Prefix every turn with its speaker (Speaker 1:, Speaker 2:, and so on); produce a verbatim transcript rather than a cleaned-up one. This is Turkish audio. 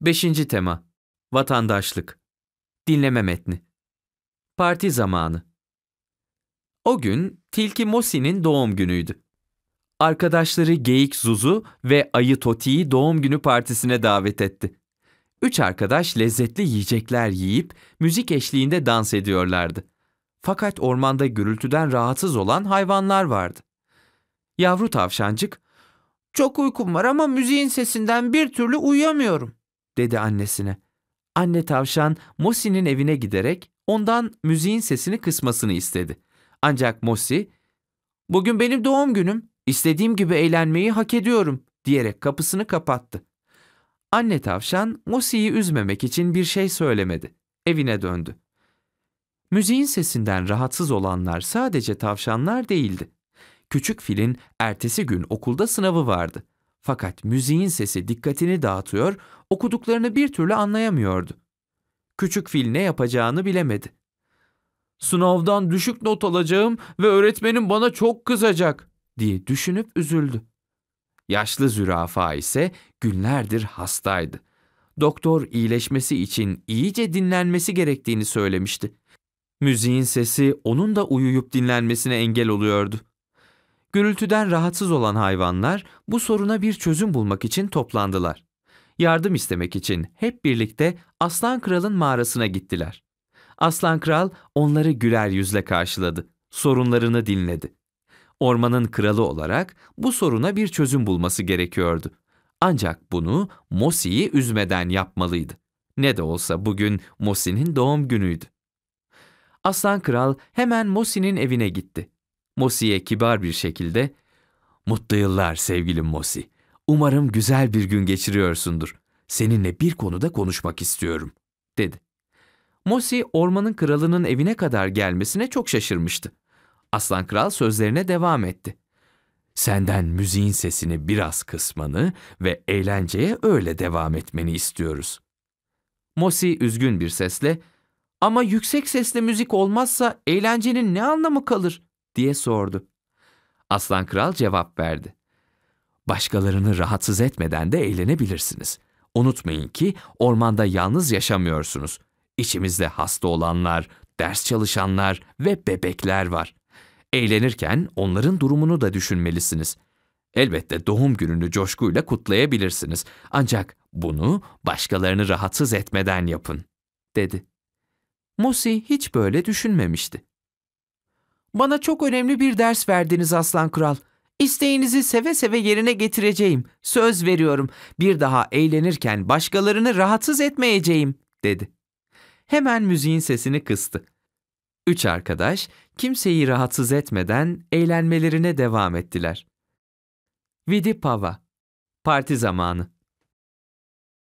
Speaker 1: Beşinci tema. Vatandaşlık. Dinleme metni. Parti zamanı. O gün Tilki Mosi'nin doğum günüydü. Arkadaşları Geyik Zuzu ve Ayı Toti'yi doğum günü partisine davet etti. Üç arkadaş lezzetli yiyecekler yiyip müzik eşliğinde dans ediyorlardı. Fakat ormanda gürültüden rahatsız olan hayvanlar vardı. Yavru tavşancık,
Speaker 2: "Çok uykum var ama müziğin sesinden bir türlü uyuyamıyorum,"
Speaker 1: dedi annesine. Anne tavşan Mosi'nin evine giderek ondan müziğin sesini kısmasını istedi. Ancak Mosi,
Speaker 2: "Bugün benim doğum günüm, istediğim gibi eğlenmeyi hak ediyorum," diyerek kapısını kapattı.
Speaker 1: Anne tavşan Mosi'yi üzmemek için bir şey söylemedi. Evine döndü. Müziğin sesinden rahatsız olanlar sadece tavşanlar değildi. Küçük filin ertesi gün okulda sınavı vardı. Fakat müziğin sesi dikkatini dağıtıyor, okuduklarını bir türlü anlayamıyordu. Küçük fil ne yapacağını bilemedi.
Speaker 2: "Sınavdan düşük not alacağım ve öğretmenim bana çok kızacak,"
Speaker 1: diye düşünüp üzüldü. Yaşlı zürafa ise günlerdir hastaydı. Doktor iyileşmesi için iyice dinlenmesi gerektiğini söylemişti. Müziğin sesi onun da uyuyup dinlenmesine engel oluyordu. Gürültüden rahatsız olan hayvanlar bu soruna bir çözüm bulmak için toplandılar. Yardım istemek için hep birlikte Aslan Kral'ın mağarasına gittiler. Aslan Kral onları güler yüzle karşıladı, sorunlarını dinledi. Ormanın kralı olarak bu soruna bir çözüm bulması gerekiyordu. Ancak bunu Mosi'yi üzmeden yapmalıydı. Ne de olsa bugün Mosi'nin doğum günüydü. Aslan Kral hemen Mosi'nin evine gitti. Mosi'ye kibar bir şekilde, "Mutlu yıllar sevgilim Mosi. Umarım güzel bir gün geçiriyorsundur. Seninle bir konuda konuşmak istiyorum," dedi. Mosi, ormanın kralının evine kadar gelmesine çok şaşırmıştı. Aslan Kral sözlerine devam etti. "Senden müziğin sesini biraz kısmanı ve eğlenceye öyle devam etmeni istiyoruz." Mosi üzgün bir sesle,
Speaker 2: "Ama yüksek sesle müzik olmazsa eğlencenin ne anlamı kalır?" diye sordu.
Speaker 1: Aslan Kral cevap verdi. "Başkalarını rahatsız etmeden de eğlenebilirsiniz. Unutmayın ki ormanda yalnız yaşamıyorsunuz. İçimizde hasta olanlar, ders çalışanlar ve bebekler var. Eğlenirken onların durumunu da düşünmelisiniz. Elbette doğum gününü coşkuyla kutlayabilirsiniz. Ancak bunu başkalarını rahatsız etmeden yapın," dedi. Mosi hiç böyle düşünmemişti.
Speaker 2: "Bana çok önemli bir ders verdiniz Aslan Kral. İsteğinizi seve seve yerine getireceğim. Söz veriyorum. Bir daha eğlenirken başkalarını rahatsız etmeyeceğim," dedi.
Speaker 1: Hemen müziğin sesini kıstı. Üç arkadaş kimseyi rahatsız etmeden eğlenmelerine devam ettiler. Vidi Pava. Parti zamanı.